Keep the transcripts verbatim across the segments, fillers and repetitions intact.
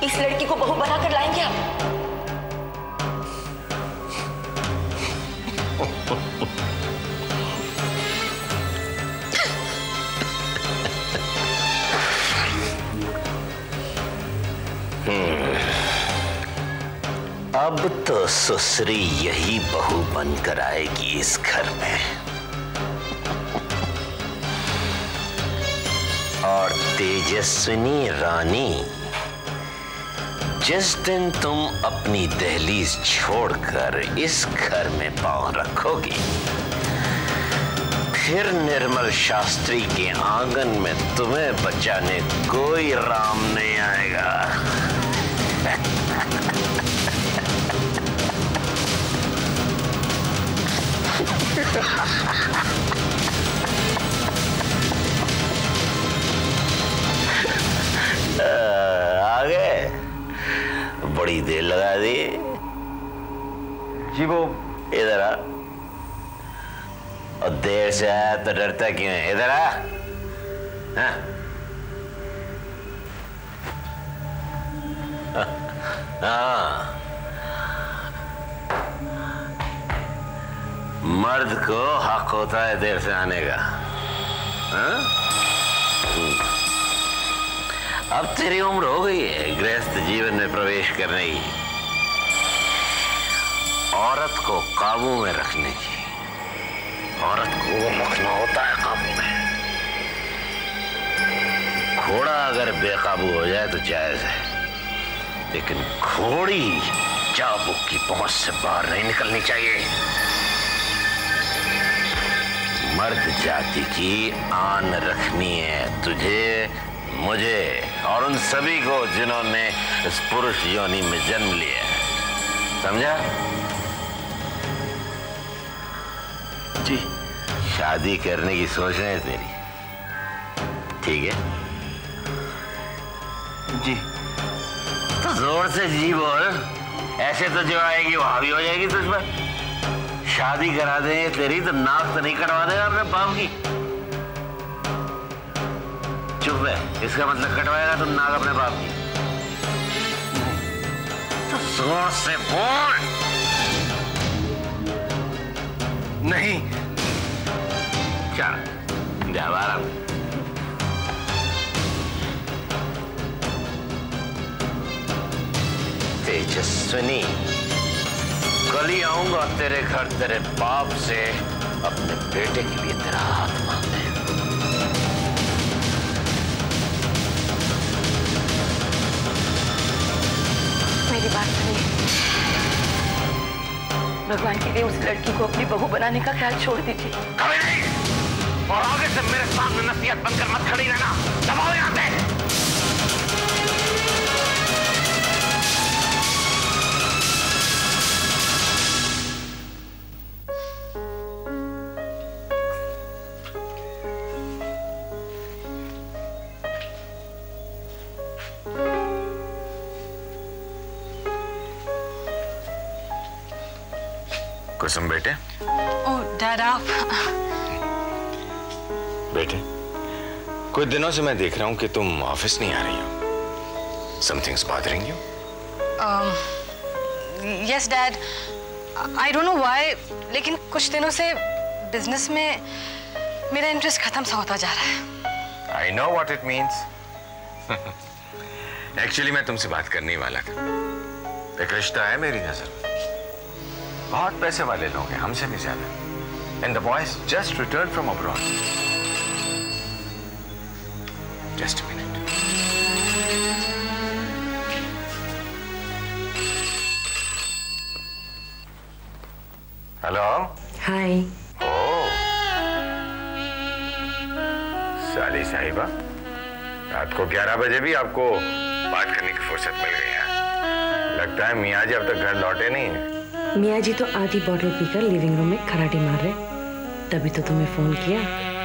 इस लड़की को बहू बनाकर लाएंगे आप? अब तो सुसरी यही बहू बनकर आएगी इस घर में, और तेजस्विनी रानी, जिस दिन तुम अपनी दहलीज छोड़कर इस घर में पांव रखोगी, फिर निर्मल शास्त्री के आंगन में तुम्हें बचाने कोई राम नहीं आएगा। आ गए? बड़ी देर लगा दी जी। वो इधर आ। और देर से आया तो डरता क्यों है? इधर आ। हाँ? हाँ, मर्द को हक होता है देर से आने का। हाँ? अब तेरी उम्र हो गई है गृहस्थ जीवन में प्रवेश करने की, औरत को काबू में रखने की। औरत को रखना होता है काबू में। घोड़ा अगर बेकाबू हो जाए तो जायज है, लेकिन घोड़ी चाबुक की पहुंच से बाहर नहीं निकलनी चाहिए। मर्द जाति की आन रखनी है तुझे, मुझे और उन सभी को जिन्होंने इस पुरुष योनि में जन्म लिया है। समझा? जी। शादी करने की सोच है तेरी? ठीक है जी। तो जोर से जी बोल, ऐसे तो जो आएगी वो हावी हो जाएगी तुझ पर। शादी करा देंगे तेरी तो नाक तो नहीं कटवा देगा अपने बाप की। चुप है, इसका मतलब कटवाएगा तुम नाक अपने बाप की। तो जोर से बोल। नहीं। क्या? जा आराम। तेजस्विनी, कल ही आऊंगा तेरे घर तेरे बाप से अपने बेटे के लिए तेरा हाथ मांगने। मेरी बात सुनिए, भगवान के लिए उस लड़की को अपनी बहू बनाने का ख्याल छोड़ दीजिए। कभी नहीं। और आगे से मेरे सामने नसीहत बनकर मत खड़ी रहना। दबाओ यहाँ से। कुसुम बेटे। ओह डैड, आप बेटे, कुछ दिनों से मैं देख रहा हूं कि तुम ऑफिस नहीं आ रही हो। Something's bothering you? Yes dad, I don't know why, लेकिन कुछ दिनों से बिजनेस में मेरा इंटरेस्ट खत्म सा होता जा रहा है। I know what it means. Actually मैं तुमसे बात करने ही वाला था। एक रिश्ता है मेरी नजर में, बहुत पैसे वाले लोग हैं, हमसे भी ज्यादा। And the boys just returned from abroad. Just a minute. Hello? Hi. Oh. साली साहिबा, रात को ग्यारह बजे भी आपको बात करने की फुर्सत मिल गई है। लगता है मियाँ जी अब तक घर लौटे नहीं हैं। मियाँ जी तो आधी बॉटल पीकर लिविंग रूम में खराटे मार रहे, तभी तो तुम्हें फोन किया।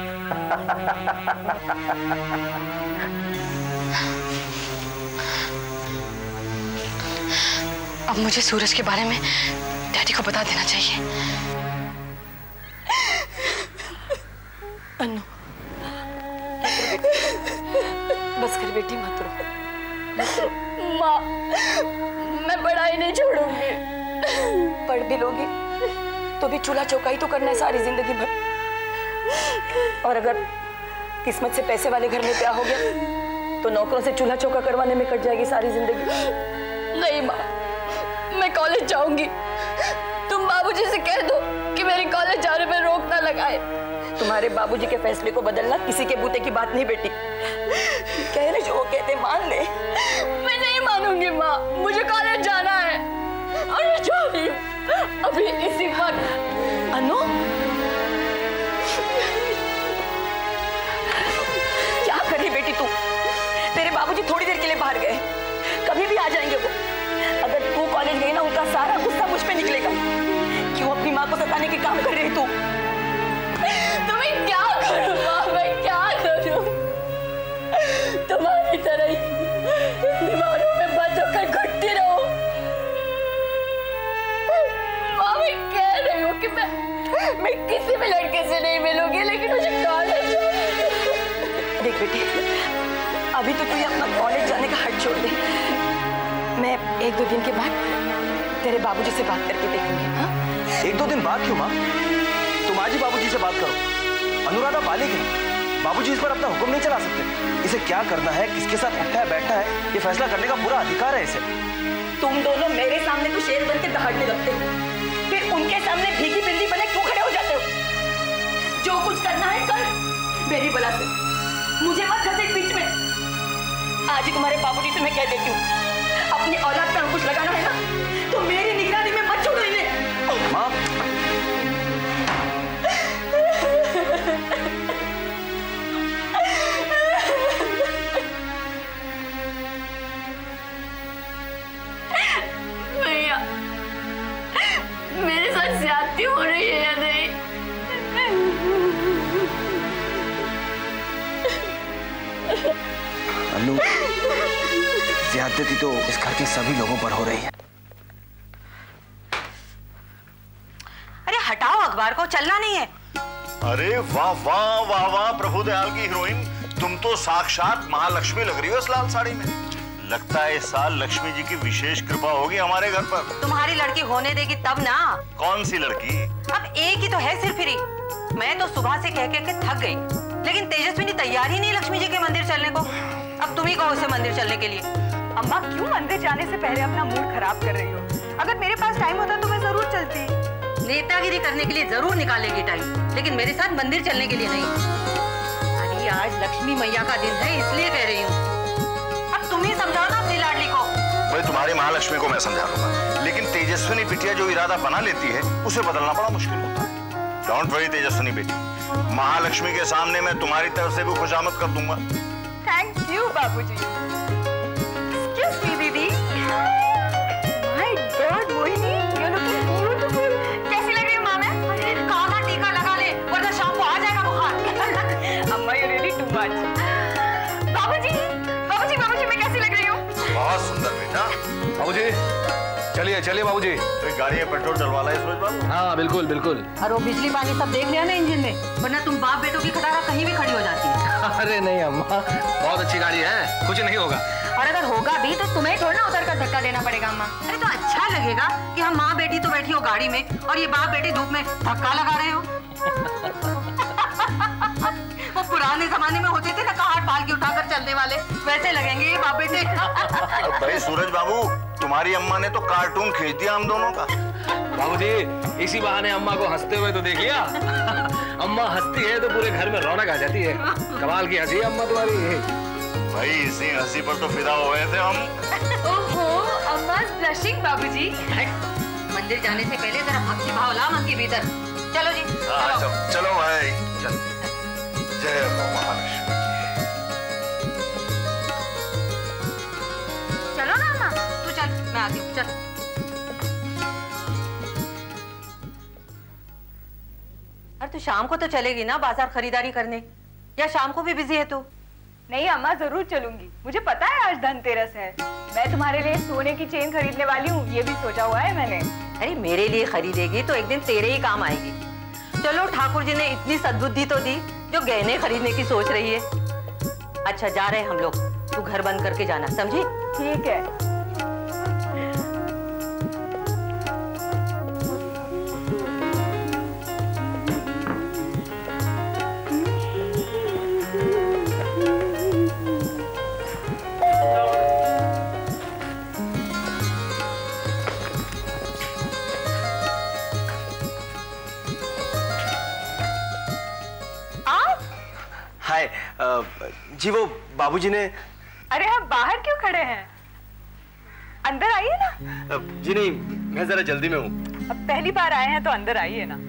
अब मुझे सूरज के बारे में डैडी को बता देना चाहिए। अन्नू, बस कर बेटी, मत रो, मत रो। माँ, मैं पढ़ाई नहीं छोड़ूंगी। पढ़ भी लोगी तो भी चूल्हा चौका ही तो करना है सारी जिंदगी भर। और अगर किस्मत से पैसे वाले घर में ब्याह हो गया तो नौकरों से चूल्हा चौका करवाने में कट जाएगी सारी जिंदगी। नहीं माँ, मैं कॉलेज जाऊंगी। तुम बाबूजी से कह दो कि मेरी कॉलेज जाने में रोक ना लगाए। तुम्हारे बाबूजी के फैसले को बदलना किसी के बूते की बात नहीं बेटी। कह रहे जो वो कहते मान ले। मैं नहीं मानूंगी माँ, मुझे कॉलेज जाना है और मैं जा रही हूँ अभी इसी वक्त। अनु, क्या कर रही बेटी तू? तेरे बाबूजी थोड़ी देर के लिए बाहर गए, कभी भी आ जाएंगे वो। अगर तू कॉलेज गई ना, उनका सारा गुस्सा मुझ पे निकलेगा। क्यों अपनी माँ को सताने के काम कर रही तू? तो मैं क्या करूं माँ, मैं क्या करूं? तुम्हारी तरह ही दीवारों में बंद होकर घुटती रहूं। माँ, मैं कह रही हूँ कि मैं मैं किसी भी लड़के से नहीं मिलूंगी, लेकिन मुझे कॉलेज। देख बेटी, अभी तो तू ये अपना कॉलेज जाने का हट छोड़ दे। मैं एक दो दिन के बाद तेरे बाबूजी से बात करके देखूंगी। हाँ? एक दो दिन बाद क्यों माँ? तुम आज ही बाबूजी से बात करो। अनुराधा बालिग है, बाबूजी इस पर अपना हुक्म नहीं चला सकते। इसे क्या करना है, किसके साथ उठना है बैठना है, ये फैसला करने का पूरा अधिकार है इसे। तुम दोनों मेरे सामने तो शेर बन के दहाड़ने लगते हो, फिर उनके सामने भीगी बिल्ली बने क्यों खड़े हो जाते हो? जो कुछ करना है कर, मेरी बला से मुझे मत घसीट बीच में। आज ही तुम्हारे बाबूजी से मैं कह देती हूँ, अपनी औलाद पर अंकुश लगाना है ना तो मेरी निगरानी में मत छोड़ो इन्हें। माँ, भैया, मेरे साथ ज्यादती हो रही है या नहीं? अनु, ज्यादती तो इस घर के सभी लोगों पर हो रही है। अरे हटाओ अखबार को, चलना नहीं है। अरे वाह वाह वाह वाह, प्रभु दयाल की हीरोइन, तुम तो साक्षात महालक्ष्मी लग रही हो इस लाल साड़ी में। लगता है इस साल लक्ष्मी जी की विशेष कृपा होगी हमारे घर पर। तुम्हारी लड़की होने देगी तब ना। कौन सी लड़की? अब एक ही तो है सिर्फ फ्री। मैं तो सुबह से कह कह के थक गई, लेकिन तेजस्विनी तैयार ही नहीं लक्ष्मी जी के मंदिर चलने को। अब तुम ही कहो उसे मंदिर चलने के लिए। अम्मा, क्यों मंदिर जाने से पहले अपना मूड खराब कर रही हो? अगर मेरे पास टाइम होता तो मैं जरूर चलती। नेतागिरी करने के लिए जरूर निकालेगी टाइम, लेकिन मेरे साथ मंदिर चलने के लिए नहीं। अरे आज लक्ष्मी मैया का दिन है, इसलिए कह रही हूँ। अब तुम ही समझाओ ना अपनी लाडली को। भाई तुम्हारी महालक्ष्मी को मैं समझा लूंगा, लेकिन तेजस्विनी बिटिया जो इरादा बना लेती है उसे बदलना बड़ा मुश्किल होता है। डोंट वरी तेजस्विनी बेटी, महालक्ष्मी के सामने मैं तुम्हारी तरफ से भी खुशामद कर दूंगा। थैंक यू बाबूजी। एक्सक्यूज मी दीदी। My god Mohini, you looking beautiful. कैसी लग रही हूँ माँ मैं? अरे काला टीका लगा ले, वरना शाम को आ जाएगा बुखार। अम्मा यू रियली टू मच। बाबूजी, बाबूजी, बाबूजी मैं कैसी लग रही हूँ? बहुत सुंदर बेटा। बाबूजी, चलिए चलिए बाबूजी। तो गाड़ी में पेट्रोल डलवा ला सूरज बाबू। हाँ बिल्कुल बिल्कुल। और वो बिजली पानी सब देख लिया ना इंजन में, वरना तुम बाप बेटों की खटारा कहीं भी खड़ी हो जाती है। अरे नहीं अम्मा, बहुत अच्छी गाड़ी है, कुछ नहीं होगा। और अगर होगा भी तो तुम्हें थोड़ा ना उतर कर धक्का देना पड़ेगा अम्मा। अरे तो अच्छा लगेगा कि हम माँ बेटी तो बैठी हो गाड़ी में और ये बाप बेटी धूप में धक्का लगा रहे हो। वो पुराने जमाने में होते थे ना कहार पाल के उठाकर चलने वाले, वैसे लगेंगे ये बाप बेटे। भाई सूरज बाबू, तुम्हारी अम्मा ने तो कार्टून खींच दिया हम दोनों का। बाबूजी, इसी बहाने अम्मा को हंसते हुए तो देख लिया। अम्मा हंसती है तो पूरे घर में रौनक आ जाती है। कमाल की हंसी अम्मा तुम्हारी। भाई इसी हंसी पर तो फिदा हो गए थे हम। ओहो, अम्मा ब्लशिंग बाबूजी। मंदिर जाने से पहले जरा भक्ति भाव ला मन के भीतर। चलो जी हाँ, चलो। चलो, चलो भाई चल। जय महालक्ष्मी। चलो ना अम्मा, तू चल, मैं आती हूँ, चल। अरे तू शाम को तो चलेगी ना बाजार खरीदारी करने, या शाम को भी बिजी है तू? नहीं अम्मा, जरूर चलूंगी। मुझे पता है आज धनतेरस है। मैं तुम्हारे लिए सोने की चेन खरीदने वाली हूँ, ये भी सोचा हुआ है मैंने। अरे मेरे लिए खरीदेगी तो एक दिन तेरे ही काम आएगी। चलो, ठाकुर जी ने इतनी सद्बुद्धि तो दी जो गहने खरीदने की सोच रही है। अच्छा जा रहे हम लोग, तू घर बंद करके जाना, समझी? ठीक है। हाय, जी वो बाबूजी ने। अरे आप बाहर क्यों खड़े हैं? अंदर आइए ना। जी नहीं, मैं जरा जल्दी में हूँ। अब पहली बार आए हैं तो अंदर आइए ना।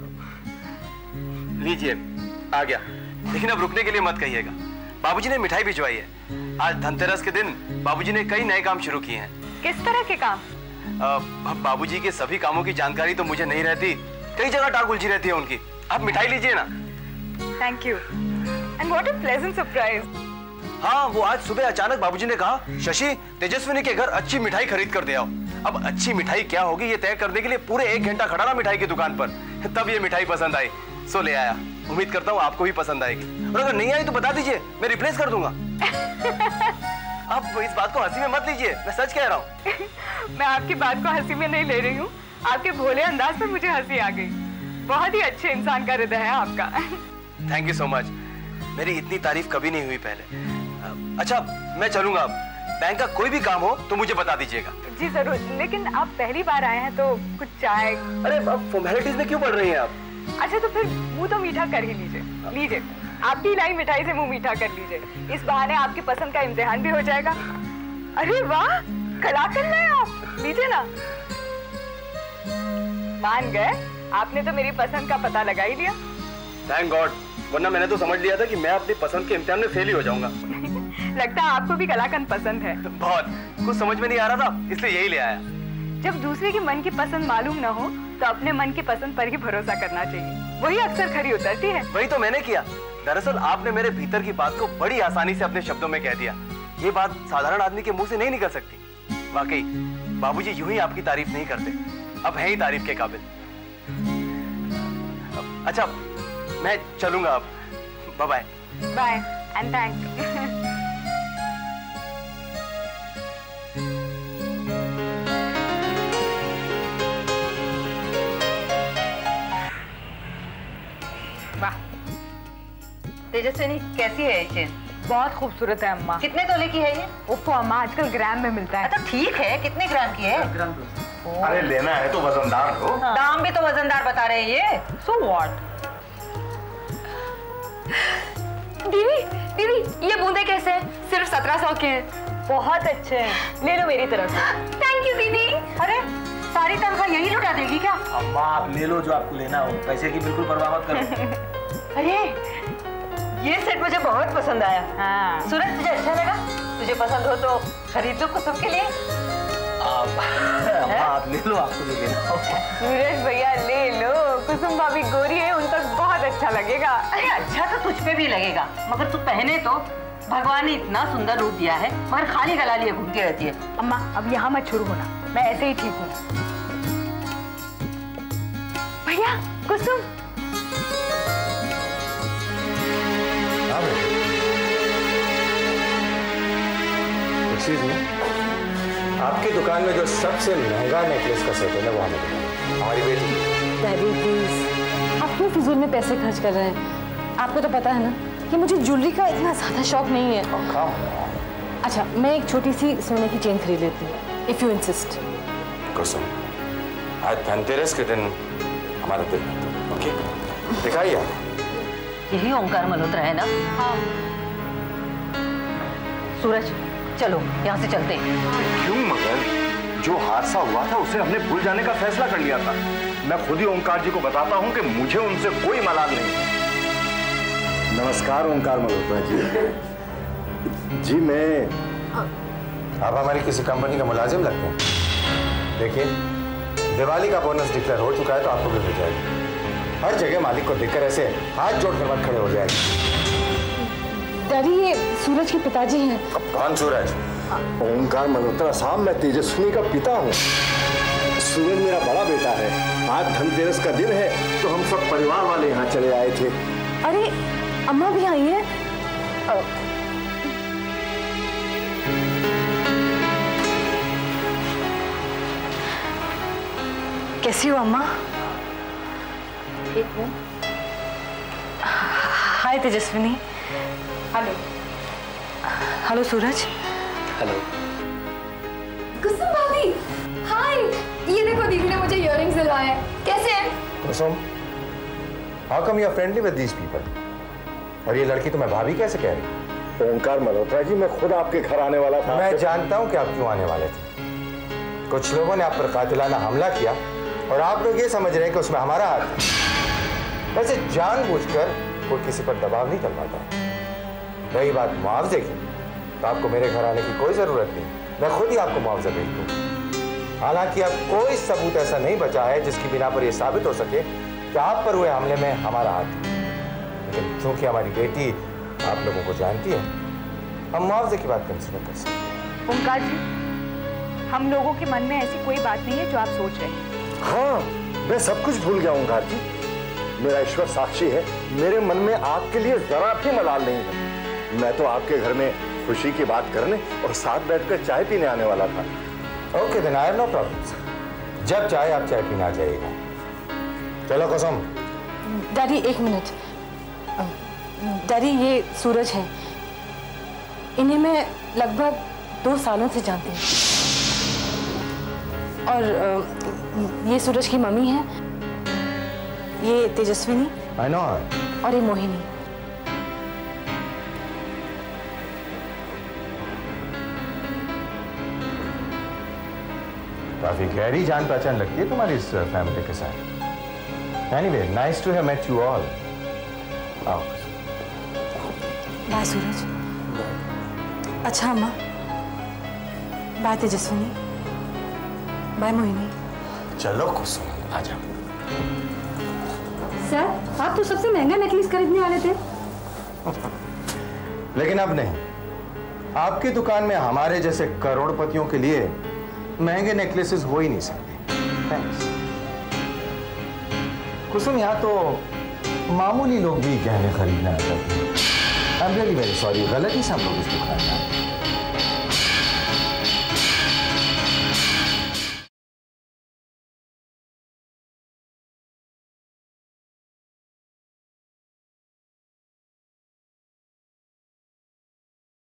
लीजिए, आ गया। लेकिन अब रुकने के लिए मत कहिएगा। बाबूजी ने मिठाई भिजवाई है। आज धनतेरस के दिन बाबूजी ने कई नए काम शुरू किए हैं। किस तरह के काम? बाबूजी के सभी कामों की जानकारी तो मुझे नहीं रहती, कई जगह टाक उलझी रहती है उनकी। आप मिठाई लीजिए ना। Thank you. And what a pleasant surprise. हाँ, वो आज सुबह अचानक बाबूजी ने कहा, शशि तेजस्विनी के घर अच्छी मिठाई खरीद कर दे आओ। अब अच्छी मिठाई क्या होगी ये तय करने के लिए पूरे एक घंटा खड़ा रहा मिठाई की दुकान पर, तब ये मिठाई पसंद आई, सो ले आया। उम्मीद करता हूँ आपको भी पसंद आएगी, और अगर नहीं आई तो बता दीजिए, मैं रिप्लेस कर दूंगा। आप इस बात को हंसी में मत लीजिए, मैं सच कह रहा हूँ। मैं आपकी बात को हंसी में नहीं ले रही हूँ, आपके भोले अंदाज पर मुझे हंसी आ गई। बहुत ही अच्छे इंसान का हृदय है आपका। Thank you so much. मेरी इतनी तारीफ कभी नहीं हुई पहले। अच्छा, मैं चलूंगा। बैंक का कोई भी काम हो तो मुझे बता दीजिएगा। जी जरूर, लेकिन आप पहली बार आए हैं तो कुछ चाय। अरे अब फॉर्मेलिटीज में क्यों पड़ रही हैं आप? अच्छा तो फिर मुंह तो मीठा कर ही लीजिए। लीजिए, आपकी लाई मिठाई से मुंह मीठा कर लीजिए। इस बहाने आपकी पसंद का इम्तिहान भी हो जाएगा। अरे वाह, कलाकार हैं आप। लीजिए ना। मान गए, आपने तो मेरी पसंद का पता लगा ही लिया। थैंक गॉड, वरना मैंने तो समझ लिया था कि मैं अपनी पसंद के इम्तिहान में फेल ही हो जाऊंगा। लगता है आपको भी कलाकंद पसंद है। बहुत, कुछ समझ में नहीं आ रहा था, इसलिए यही ले आया। जब दूसरे के मन की पसंद मालूम न हो तो अपने मन की पसंद पर ही भरोसा करना चाहिए, वही अक्सर खरी उतरती है। वही तो मैंने किया। दरअसल आपने मेरे भीतर की बात को बड़ी आसानी से अपने शब्दों में कह दिया। ये बात साधारण आदमी के मुंह से नहीं निकल सकती। वाकई बाबूजी यूं ही आपकी तारीफ नहीं करते, अब है ही तारीफ के काबिल। अच्छा, मैं चलूंगा अब। Bye bye. Bye and thanks. वाह, तेजस्विनी कैसी है ये चेन? बहुत खूबसूरत है अम्मा। कितने तोले की है ये? ओप्पो अम्मा, आजकल ग्राम में मिलता है। तो ठीक है, कितने ग्राम की है? अरे लेना है तो वजनदार लो। हाँ। दाम भी तो वजनदार बता रहे हैं ये। So what? दीदी दीदी ये बूंदे कैसे हैं? सिर्फ सत्रह सौ के हैं। बहुत अच्छे हैं, ले लो मेरी तरफ से। थैंक यू दीदी। अरे सारी तनख्वाह यही लुटा देगी क्या? अम्मा आप ले लो जो आपको लेना हो, पैसे की बिल्कुल परवाह मत करो। अरे ये सेट मुझे बहुत पसंद आया। हाँ। सूरज तुझे अच्छा लगा? तुझे पसंद हो तो खरीद दो कुसुम के लिए। आप अम्मा आप ले लो, आपको जो लेना हो। सूरज भैया ले लो, कुसुम भाभी गोरी है, उन पर बहुत अच्छा लगेगा। अरे अच्छा तो तुझ पे भी लगेगा, मगर तू पहने तो। भगवान ने इतना सुंदर रूप दिया है, मगर खाली गला लिए घूमती रहती है। अम्मा अब यहाँ मत शुरू होना, मैं ऐसे ही ठीक हूँ। भैया कुसुम। एक्सक्यूज मी, आपकी दुकान में जो सबसे महंगा नेकलेस का सेट है ना वो हमें दिखाओ। हमारी बेटी। डैडी प्लीज, आप क्यों फिजूल में पैसे खर्च कर रहे हैं? आपको तो पता है ना कि मुझे ज्वेलरी का इतना ज्यादा शौक नहीं है। अच्छा, मैं एक छोटी सी सोने की चेन खरीद लेती हूँ, इफ यू इंसिस्ट। कुसुम, आज धनतेरस के दिन हमारा दिल है, ओके? दिखाइए आप। यही ओंकार मल्होत्रा है ना? हाँ। सूरज चलो यहाँ से चलते हैं। क्यों मगर? जो हादसा हुआ था उसे हमने भूल जाने का फैसला कर लिया था। मैं खुद ही ओंकार जी को बताता हूँ कि मुझे उनसे कोई मलाल नहीं है। नमस्कार ओंकार मल्होत्रा जी। जी मैं, आप हमारी किसी कंपनी का मुलाजिम लगते हैं। देखिए, दिवाली का बोनस डिक्लेयर हो चुका है तो आपको भी मिल जाएगी। हर जगह मालिक को देखकर ऐसे हाथ जोड़कर मत खड़े हो जाएंगे। डैडी ये सूरज के पिताजी हैं। कौन सूरज? ओंकार मल्होत्रा साहब, मैं तेजस्विनी का पिता हूँ। सूरज मेरा बड़ा बेटा है। आज धनतेरस का दिन है तो हम सब परिवार वाले यहाँ चले आए थे। अरे अम्मा भी आई है। कैसी हो अम्मा? ठीक हूँ। Hi Tejaswini. Hello. Hello Suraj. Hello. Kusum भाभी, हाय। ये देखो दीदी ने मुझे इयररिंग्स दिलवाए हैं। कैसे हैं? Kusum, how come you are friendly with these people? और ये लड़की तुम्हें भाभी कैसे कह रही? ओंकार मल्होत्रा जी, मैं खुद आपके घर आने वाला था। मैं जानता हूं कि आप क्यों आने वाले थे। कुछ लोगों ने आप पर कातिलाना हमला किया और आप लोग ये समझ रहे हैं कि उसमें हमारा हाथ है। वैसे जानबूझकर कोई किसी पर दबाव नहीं डलवाता। रही बात मुआवजे की, तो आपको मेरे घर आने की कोई जरूरत नहीं, मैं खुद ही आपको मुआवजा भेज दूँ। हालांकि अब कोई सबूत ऐसा नहीं बचा है जिसकी बिना पर यह साबित हो सके कि आप पर हुए हमले में हमारा हाथ है। लेकिन क्योंकि हमारी बेटी आप लोगों को जानती है, हम मुआवजे की बात कंसिडर कर सकते हैं। ओंकार जी, हम लोगों के मन में ऐसी कोई बात नहीं है जो आप सोच रहे हैं। हाँ, मैं सब कुछ भूल गया ओंकार जी। मेरा ईश्वर साक्षी है, मेरे मन में आपके लिए जरा भी मलाल नहीं है। मैं तो आपके घर में खुशी की बात करने और साथ बैठकर चाय पीने आने वाला था। Okay then, I have no problem. जब चाहे आप चाय पीने आ जाइएगा। चलो कुसुम। डैडी एक मिनट। डैडी, ये सूरज है। इन्हें मैं लगभग दो सालों से जानती हूँ। और ये सूरज की मम्मी है, ये तेजस्विनी। I know. और ये मोहिनी। काफी गहरी जान पहचान लगती है तुम्हारी इस फैमिली के साथ। Anyway, nice to have met you all. आओ। बाय सूरज। अच्छा अम्मा। बाय तेजस्विनी। बाय मोहिनी। चलो कुसुम, आ जाओ। सर, आप तो सबसे महंगा नेकलेस खरीदने वाले थे। लेकिन अब नहीं। आपकी दुकान में हमारे जैसे करोड़पतियों के लिए महंगे नेकलेसेस हो ही नहीं सकते। थैंक्स। कुसुम, यहाँ तो मामूली लोग भी गहने खरीदना चाहते हैं। I am really very sorry, गलती से हम लोग इस दुकान में आए।